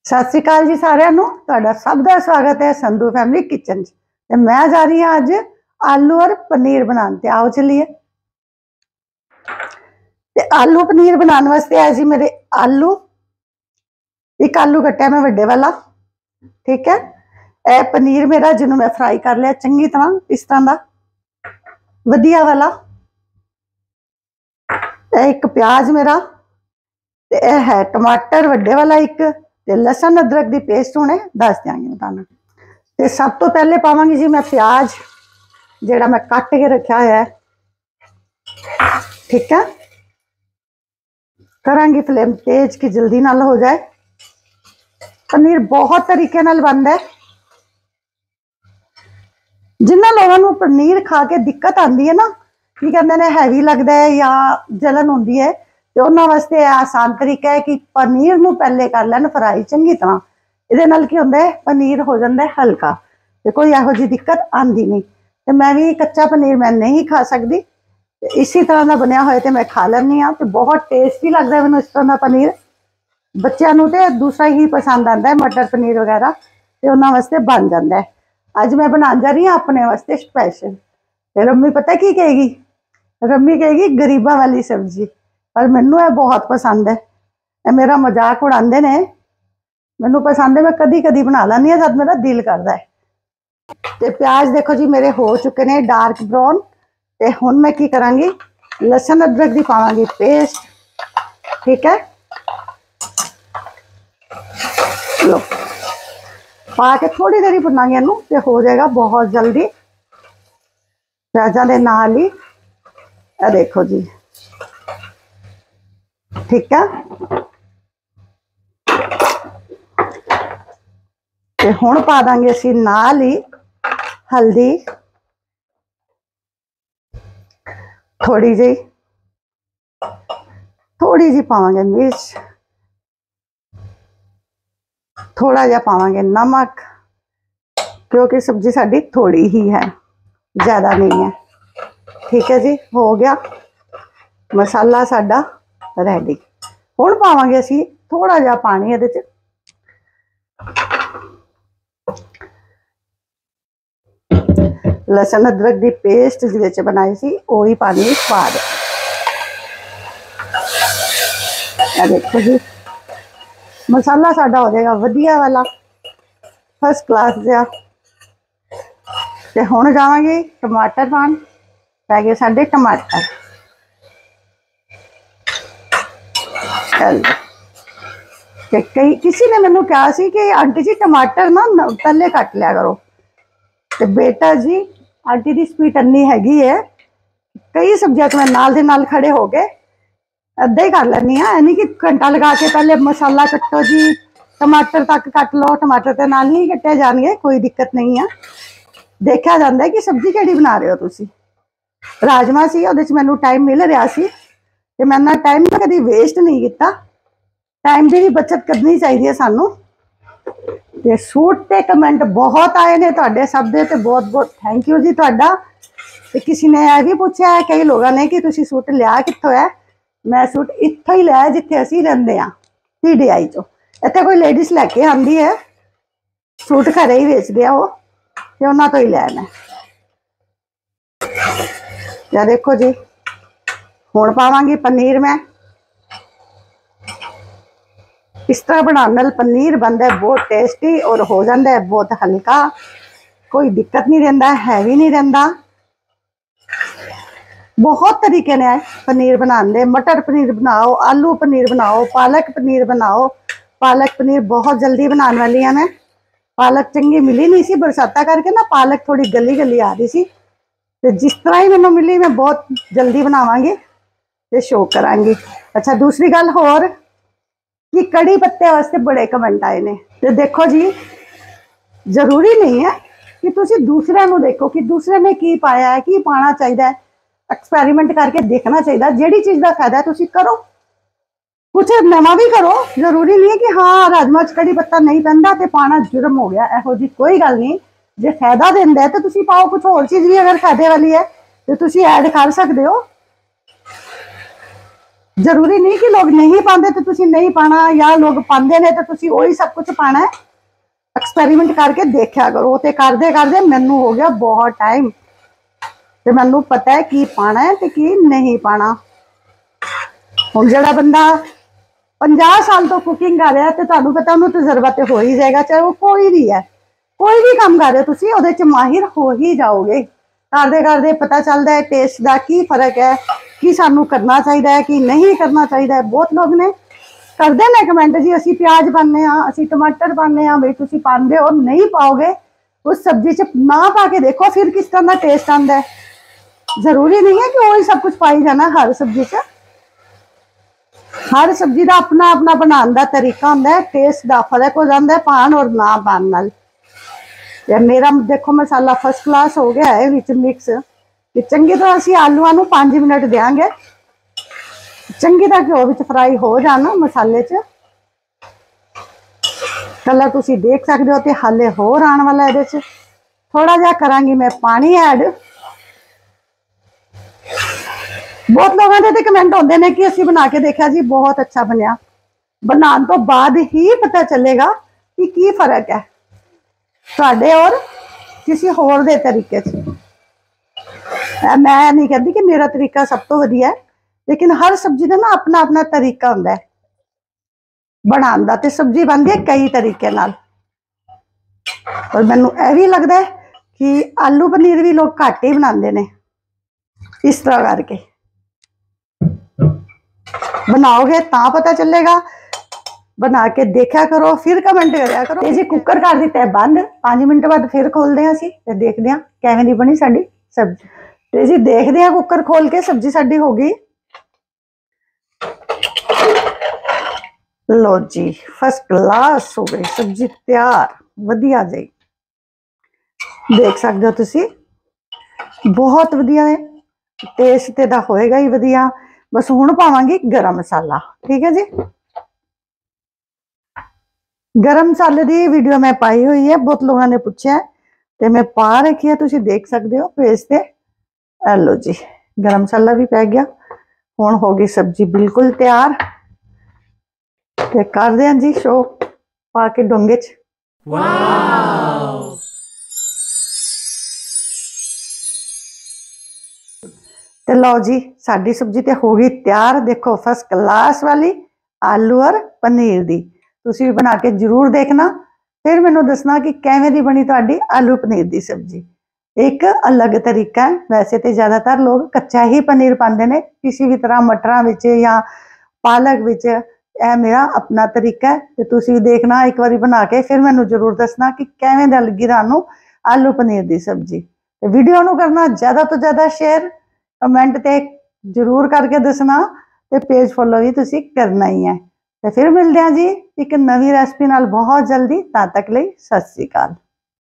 सत श्री अकाल जी सारिਆਂ ਨੂੰ ਤੁਹਾਡਾ ਸਭ ਦਾ ਸਵਾਗਤ है संधू फैमिली किचन ਤੇ मैं जा रही हूँ आज आलू और पनीर बनाने ते आओ चलिए। ते आलू पनीर बनाने वास्ते है जी मेरे आलू, एक आलू कट्टा मैं वड्डे वाला, ठीक है। ए पनीर मेरा जिन्हों मैं फ्राई कर लिया चंगी तरह इस तरह का वधिया वाला। एक प्याज मेरा ते है टमाटर वड्डे वाला एक ते लसन अदरक की पेस्ट हुणे दस देंगे मैं तुहानूं। ते सब तो पहले पावांगी जी मैं प्याज जिहड़ा मैं कट के रखा है, ठीक है। करांगी फ्लेम तेज कि जल्दी नाल हो जाए। पनीर बहुत तरीके नाल बनदा है। जिन्हां लोगों नूं पनीर खा के दिक्कत आती है ना कि कहते हैं हैवी लगता है या जलन होती है, तो उन्होंने वास्ते आसान तरीका है कि पनीर नूं पहले कर लैन फ्राई चंगी तरह। इहदे नाल की हुंदा है पनीर हो जाता है हल्का ते कोई इहो जी दिक्कत आती नहीं। तो मैं भी कच्चा पनीर मैं नहीं खा सकती, इसी तरह का बनया होए तो मैं खा लैंदी हाँ। तो बहुत टेस्टी लगता है मैनूं इस तरह का पनीर। बच्चों नूं ते दूसरा ही पसंद आता है, मटर पनीर वगैरह, तो उन्होंने वास्ते बन जाता है। अज मैं बनाने जा रही हूँ अपने वास्ते स्पैशल। तो रम्मी पता की कहेगी, रम्मी कहेगी गरीबां वाली सब्जी, पर मैनू यह बहुत पसंद है। यह मेरा मजाक उड़ाते ने, मैनू पसंद है, मैं कदी कदी बना लैंदी हाँ जब मेरा दिल करता है। तो प्याज देखो जी मेरे हो चुके हैं डार्क ब्राउन। तो हुण मैं की करांगी, लसन अदरक की पावांगी पेस्ट, ठीक है। लो पा के थोड़ी देर ही भुनांगे इनू, तो हो जाएगा बहुत जल्दी प्याज़ां दे नाल ही। देखो जी, ठीक है। ते हुण पा देंगे असीं नाल ही हल्दी थोड़ी जी पावांगे, मिर्च थोड़ा जा पावांगे, नमक, क्योंकि सब्जी साडी थोड़ी ही है, ज़्यादा नहीं है, ठीक है जी। हो गया मसाला साडा रेडी। हुण पावांगे असीं थोड़ा जा पानी इहदे च। लसन अदरक की पेस्ट जिहदे च बनाई सी वही पानी पा दे। देखो जी मसाला साडा हो जाएगा वधिया वाला, फर्स्ट क्लास जिहा। ते हुण जावांगे टमाटर पान, पै गए साडे टमाटर। ते कई किसी ने मैनू कहा सी कि आंटी जी टमाटर ना पहले कट लिया करो। तो बेटा जी आंटी की स्पीड अन्नी हैगी है, कई सब्जियां तो मैं नाल दे नाल खड़े हो गए अद्धा ही कर लैनी हाँ। यानी कि घंटा लगा के पहले मसाला कट्टो जी, टमाटर तक कट लो, टमाटर के नाल ही कट्टे जाएंगे, कोई दिक्कत नहीं है। देखा जाता है कि सब्जी केड़ी बना रहे हो तुसी। राजमा सी उहदे च मैनू टाइम मिल रहा सी, ते मैं ना टाइम कभी वेस्ट नहीं किया। टाइम की भी बचत करनी चाहिए सानू। ते सूट ते कमेंट बहुत आए ने तुहाडे सब दे, ते बहुत बहुत थैंक यू जी तुहाडा। ते किसी ने यह भी पूछा है कई लोगों ने कि तुसी सूट लिया कित्थों है। मैं सूट इत्थों ही लिया जिथे असीं रहिंदे हां, PDI चो। इत्थे कोई लेडीज लैके आंदी है सूट, घरे ही वेचदे आ वो, ते उन्हां तो ही लिया मैं। या देखो जी हुण पावांगी पनीर। मैं इस तरह बनाने नाल पनीर बनता है बहुत टेस्टी और हो जाता है बहुत हल्का, कोई दिक्कत नहीं रहिंदा, हैवी नहीं रहिंदा। बहुत तरीके ने पनीर बनाने, मटर पनीर बनाओ, आलू पनीर बनाओ, पालक पनीर बनाओ। पालक पनीर बहुत जल्दी बनाने वाली है मैं। पालक चंगी मिली नहीं सी बरसाता करके ना, पालक थोड़ी गली गली आ रही सी, तो जिस तरह ही मैनू मिली मैं बहुत जल्दी बनावांगी ते शो करांगी। अच्छा दूसरी गल होर कि कड़ी पत्ते वास्ते बड़े कमेंट आए ने। तो देखो जी जरूरी नहीं है कि तुसी दूसरे नू देखो कि दूसरे ने की पाया है, की पाना चाहिए। एक्सपेरिमेंट करके देखना चाहिए, जिहड़ी चीज़ का फायदा है तुसी करो, कुछ नवा भी करो। जरूरी नहीं है कि हाँ राजमा च कड़ी पत्ता नहीं पैंदा ते पाना जुर्म हो गया, इहो जी कोई गल नहीं। जे फायदा देंदा है तो तुसी पाओ, कुछ होर चीज़ भी अगर फायदे वाली है तो तुसी ऐड कर सकते हो। जरूरी नहीं कि लोग नहीं पाते तो तुसी नहीं पाना, या लोग पाते ने तो तुसी वही सब कुछ पाना है। एक्सपेरिमेंट करके देखा करो। तो करते करते मैनू हो गया बहुत टाइम, तो मैनू पता है की पाना है तो की नहीं पाना। हुण जिहड़ा बंदा 50 साल तो कुकिंग कर रहा है तो तुहानू पता उन्होंने तजर्बा तो हो ही जाएगा, चाहे वो कोई भी है। कोई भी काम कर रहे हो तुसी उहदे च माहिर हो ही जाओगे। करते करते पता चलता है टेस्ट का की फर्क है, कि सानू करना चाहिए कि नहीं करना चाहिए। बहुत लोग ने करते हैं कमेंट जी असी प्याज पाने असी टमाटर पाने, बई तुसी पाते हो नहीं पाओगे उस सब्जी च ना पा के देखो फिर किस तरह का टेस्ट आता है। जरूरी नहीं है कि वही सब कुछ पाई जाना हर सब्जी च। हर सब्जी का अपना अपना बनाने का तरीका होंदा है, टेस्ट का फर्क हो जाता है पान और ना पान नाल। मेरा देखो मसाला फर्स्ट क्लास हो गया है विच मिक्स, कि चंगी तरह असी आलूआं नूं 5 मिनट देंगे, चंगी तरह घ्यो विच फ्राई हो जाना मसाले च। कलर तुसी देख सकते हो, तो हाले होर आने वाला है। थोड़ा जा करांगी मैं पानी ऐड। बहुत लोगों के कमेंट होते हैं कि असी बना के देखा जी बहुत अच्छा बनया। बनाने तो बाद ही पता चलेगा कि की फर्क है तुहाडे और किसी होर दे तरीके च। मैं नहीं कहती कि मेरा तरीका सब तो वधिया है, लेकिन हर सब्जी का ना अपना अपना तरीका होंदा है बनाने का। तो सब्जी बनती है कई तरीके नाल। और मैनू यह भी लगता है कि आलू पनीर भी लोग घट ही बनाते हैं। इस तरह करके बनाओगे ता पता चलेगा। बना के देखा करो फिर कमेंट करा करो। ये जी कुकर कर दिता है बंद, 5 मिनट बाद फिर खोलते हैं असी ते देखते हैं किवें दी बनी साडी सब्जी। तो जी देखते हैं कुकर खोल के सब्जी साडी हो गई। लो जी फर्स्ट क्लास हो गई सब्जी तैयार, वधिया जी। देख सकते हो तुसी बहुत वधिया है, टेस्ट तो होएगा ही वधिया। बस हुण पावांगी गरम मसाला। ठीक है जी, गरम मसाले की वीडियो मैं पाई हुई है, बहुत लोगों ने पूछा है तो मैं पा रखी है, तुसी देख सकते हो पेज पे। लो जी गरम मसाला भी पै गया। हुण हो गई सब्जी बिल्कुल तैयार। ते कर दें जी शो पा के डोंगे च। ते लो जी साडी सब्जी तो हो गई तैयार। देखो फर्स्ट क्लास वाली आलू और पनीर दी। तुसी भी बना के जरूर देखना, फिर मैनू दसना कि किवें दी बनी तुहाडी आलू पनीर दी सब्जी। एक अलग तरीका है, वैसे तो ज़्यादातर लोग कच्चा ही पनीर पाते हैं किसी भी तरह मटरां विच या पालक विच। यह मेरा अपना तरीका है, तो तुसी भी देखना एक बारी बना के, फिर मैनू जरूर दसना कि किवें दी लगी तुहानू आलू पनीर दी सब्जी। तो वीडियो नू करना ज़्यादा तो ज़्यादा शेयर, कमेंट ते जरूर करके दसना, तो पेज फॉलो भी तुसी करना ही है। तो फिर मिलते हैं जी एक नवी रेसिपी नाल बहुत जल्दी। तद तक लई सत श्री अकाल।